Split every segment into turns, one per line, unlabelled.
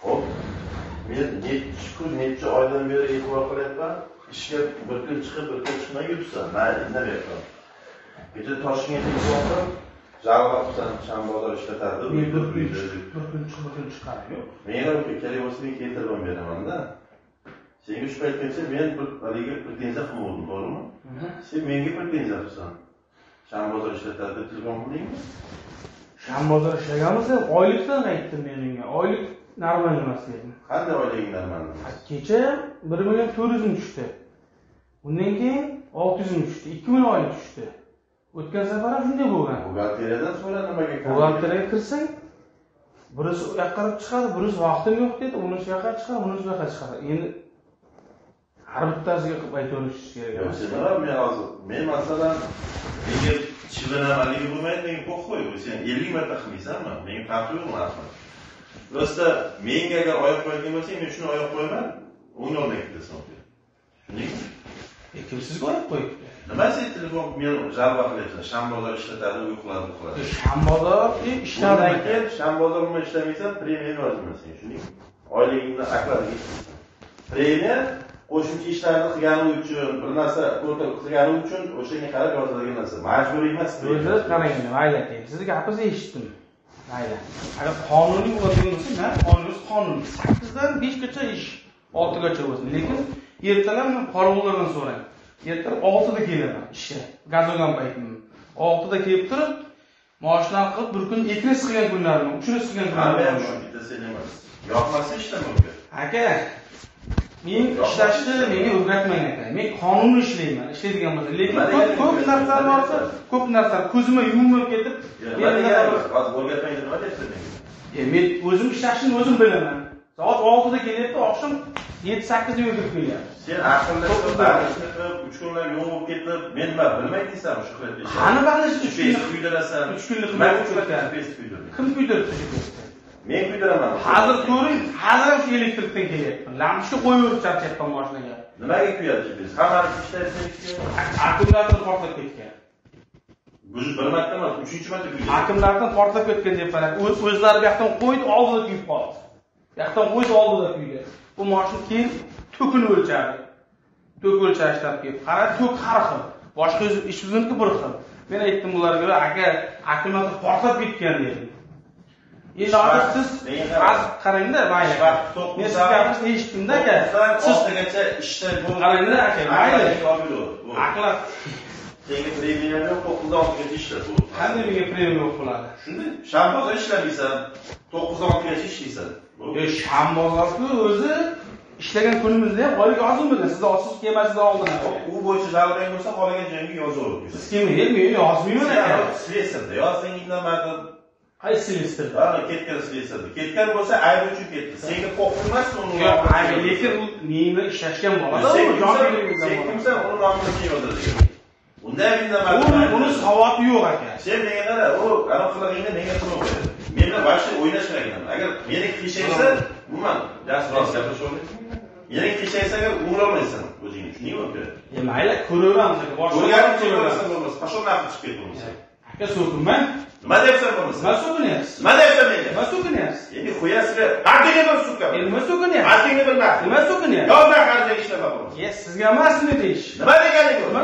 Hop. Men necha oydan beri e'tibor qilyapman. Ishga bir kun chiqib, bir kun chiqmay yuribsan. Men indamayapman. Kecha Toshkentga bordim. Jalg'absan Shambozor ishlatardi.
Bir kun chiqarim yo'q.
Men ham kerak bo'lsa men keltirib beraman-da. Senga shu paytgacha men bir haliga pretenziya qilmadim, to'g'rimi? Sen menga pretenziya qilsan. Shambozor ishlatardi, telefon qildingmi?
Shambozor ishlaganmiz, oylikdan aytdim men unga. Oylik normal emas dedim.
Qanday oyliging normal emas?
Kecha 1.400.000 tushdi. Undan keyin 600.000 tushdi. 2.000 oylik tushdi. O'tgan safar ham shunday bo'lgan.
Buxgalteriyadan so'ra nimaga kirdi?
Buxgalteriyaga kirsang, birisi u yoqqa chiqadi, birisi vaqtim yo'q dedi, unisi yoqqa chiqadi, unisi bu yoqqa chiqadi. Endi har bittasiga qilib aytaverish kerak.
Yo'q, men masalan, menga chivinamalik bo'lmaydi, menga qo'y. Sen 50 marta qilmaysanmi? Menga farqi yo'q narxi. Rosta menga agar oyoq qo'ygan bo'lsang, men shuni oyoq qo'yman, o'ng oldiga ketasan. Tushundingmi?
Kim sizga oyoq qo'yibdi?
Nima sen telefon men jalba qilyapsan? Shambozor ishlatadi, uxladi.
Shambozor ishladan
keyin Shambozor nima ishlamaysan, premiya yozmaysan, tushundingmi? Oyligingni aqladi. Premiya qo'shimcha ishlarni qilgani uchun, bir narsa qilgani uchun o'shanga qarab yoziladigan narsa. Majburiy emas.
O'zi qarang, mayli aka. Sizning gapingizni eshitdim. Mayli. Agar qonuniy bo'lgan bo'lsa, qonuniy 8 dan 5 gacha ish, 6 gacha bo'lsin. Lekin ertalab men qorovullardan so'rang. Ertalab 6 da kelaman ishga. Gaz olgan paytim. 6 da kelib turib, mashina qilib bir kun ekres qilgan kunlarim, uchres qilgan kunlarim
shu bitta sen emas. Yoqmasa ishlamayman.
Aka, men ishlashni menga o'rgatmang aka. Men qonuniy ishlayman, ishlaydigan bo'lsa. Lekin ko'p narsalar borsa, ko'p narsalar ko'zimga yumib ketib,
o'rgatmaydi nima deyapsan menga?
Men o'zim ishlashni o'zim bilaman. Soat 6 da kelyapti, oqshom 7-8 da o'tib kelyapti.
Sen aqllashib, 3 kunlar yo'q bo'lib ketib, men nima bilmay deysanmi shu qilib ishni?
Qani balish 3
kun kuydirasan.
3 kunlik qilib kim kuydirdi?
Men kuydiraman.
Hozir ko'ring, hozir ham shu elektrikdan kelyapman. Lampochka qo'yib charchyapman mashinaga.
Nimaga kuyadi GPS? Hammani ishlayapsan.
Akkumulyator portlab ketgan.
Bu bir marta emas, 3-marta kuydi.
Akkumulyator portlab ketgan deyapman. O'zlari bu yoqdan qo'ydi, oldida kuyib qoldi. Bu yoqdan qo'ydi, oldida kuydi. Bu mashina keyin to'kini o'lchadi. To'k o'lchashdan kelib, qara to'k har xil. Boshqa ish bizniki bir xil. Men aytdim ularga, aka, akkumulyator portlab ketgan dedim. Endi hozir siz qarangda, mayli. Men siz gapiringizni eshitdim-da aka.
Siz o'rtagacha ishda bu
qarangda aka, mayli. Aqlat.
Senga premiya yo'q, 9-6gacha ishla bu.
Qanday menga premiya yo'q bo'ladi?
Shunday, Shambozor ishlamaysan, 9-6gacha ishlaysan.
Shambozorku o'zi ishlagan kunimizda ham oylik yozilmagan. Siz ossiz kelmasidan oldin.
U bo'yicha jalbang bo'lsa, qolgan joyga yozaverasiz.
Siz kimga? Men yozmayman aka.
Slesarda yozsang indamadim.
Qaysi slesarda?
Ha, ketgan slesarda. Ketgan bo'lsa, aybi uchun ketdi. Senga qo'rqib emasmi uni?
Yo'q, aybi, lekin u menga ishlashgan bo'ladi.
Sen kimsan, uni nomini yozadigan. Unda ham indamadim.
Uni savoti yo'q aka.
Sen menga qara, u ana qilig'ingni menga qilib qo'yadi. Men bilan vaqti o'ynash kerak ekan. Agar meni qiyshaysa, umuman dastroq gaplashavermaysan. Meni qiyshaysa, agar o'ngolmaysan o'zingni, tushundingmi?
Mayli, ko'raveramiz aka.
Ko'rganim ko'raversan bo'lmasa, qachon naqd chiqib ketdi bo'lsa.
Aka, so'kinman.
Nima deyapsan bo'lmasa?
Nima so'kinyapsiz?
Nima deyapsan menga?
Nima so'kinyapsiz?
Endi qo'yasizlar. Qanday bir sukka?
Nima so'kinyapsiz?
Aqlingni bilma.
Nima so'kinyapsiz?
Yozma qanday ishlama bo'lsa.
Sizga emasmi deyish?
Nima deganing bu?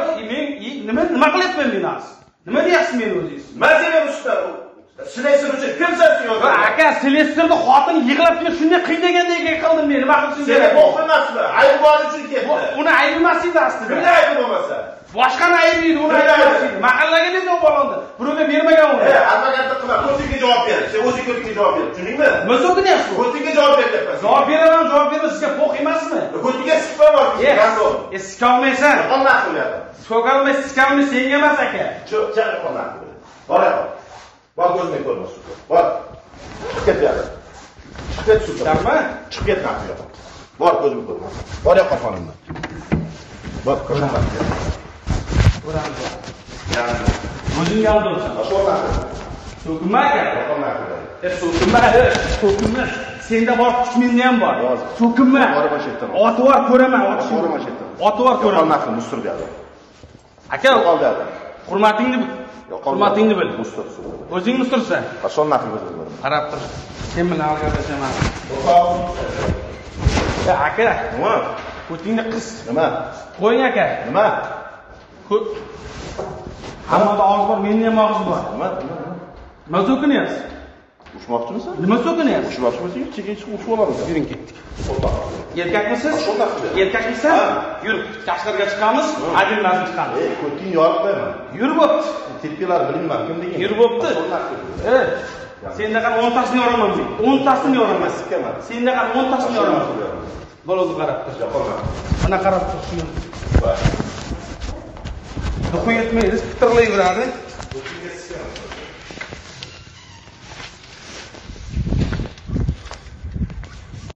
Men nima qilyapman men hozir? Nima deyapsiz men o'zingiz?
Nima deyapsiz usta? Slesar uchun kimsan sen yozma?
Aka, slesarni xotini yig'lab kelib shunday qiydagandek qildim men. Nima qilsin?
Seni qo'rqinmasmi? Ayb bor uchun ketdi.
Uni ayb emas edi aslida.
Nima ayb bo'lmasa?
Boshqani ayb edi, uni ayb emas edi. Mahallaga dedi u bolonni. Birovga bermagan uni.
Advokatlik qilma, ko'tingga javob ber. Sen o'zing ko'tingga javob ber. Tushundingmi?
Nima so'kinyapsiz?
Ko'tingga javob ber deyapman.
Javob beraman, sizga po'q emasmi?
Ko'tingga sikma bor.
Sika olmaysan.
Qanday qilyapsan?
So'ka olmaysan, sika olmaysan, senga emas aka.
Cho'chaq qolma. Bor. Bor ko'zimga ko'rma suka. Bor. Chiqib ket yo'q. Chiqib ket suka. Chiqib ket qapı yo'q. Bor ko'zimga ko'rma. Bor yo'q qonimda. Bor ko'rma.
O'randi. Yani o'zingga aldimsan. So'kinma aka. So'kinma. Senda bor kuch menda ham bor. So'kinma. Oti bor ko'raman, oti bor ko'raman.
Qolmasin, mustir dedi.
Aka,
qoldi.
Hurmatingni bil. Hurmatingni bil.
Mustursin.
O'zing mustursan.
Qachon naql qildim?
Qarab tur. Sen bilan gaplashamiz. Aka.
Nima?
Ko'tingni qis.
Nima?
Qo'ying aka.
Nima?
Hammada og'iz bor, menda ham og'iz bor.
Nima?
Nima so'kinyapsiz?
Ushmoqchimisan?
Nima so'kinyapsiz?
Ushmoqchi bo'lsang, chekin chiqib ushib olamiz.
Yuring ketdik. Erkakmisiz? Erkakmisan? Yur, tashqariga chiqamiz, ajinmasini chiqamiz.
Ko'ting yoribdimi?
Yur bo'pti.
Tepkilar bilmayman, kim degan?
Yur bo'pti. Sendaqa 10 tasini yoraman men. 10 tasini yoraman. Sendaqa 10 tasini yoraman. Bo'l o'zi qarab tur. Mana qarab tur shuni. Qo'y yetmaydi, fitrlayveradi.